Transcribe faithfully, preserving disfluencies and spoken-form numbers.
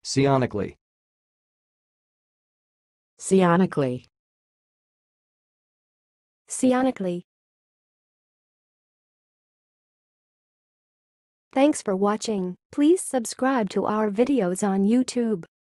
psionically, psionically, psionically. Thanks for watching. Please subscribe to our videos on YouTube.